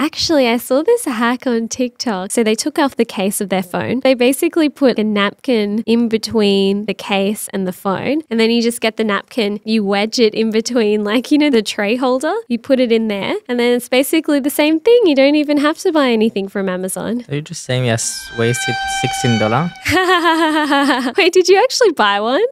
Actually, I saw this hack on TikTok. So they took off the case of their phone. They basically put a napkin in between the case and the phone. And then you just get the napkin, you wedge it in between, like, you know, the tray holder. You put it in there. And then it's basically the same thing. You don't even have to buy anything from Amazon. So you're just saying yes, wasted $16? Wait, did you actually buy one?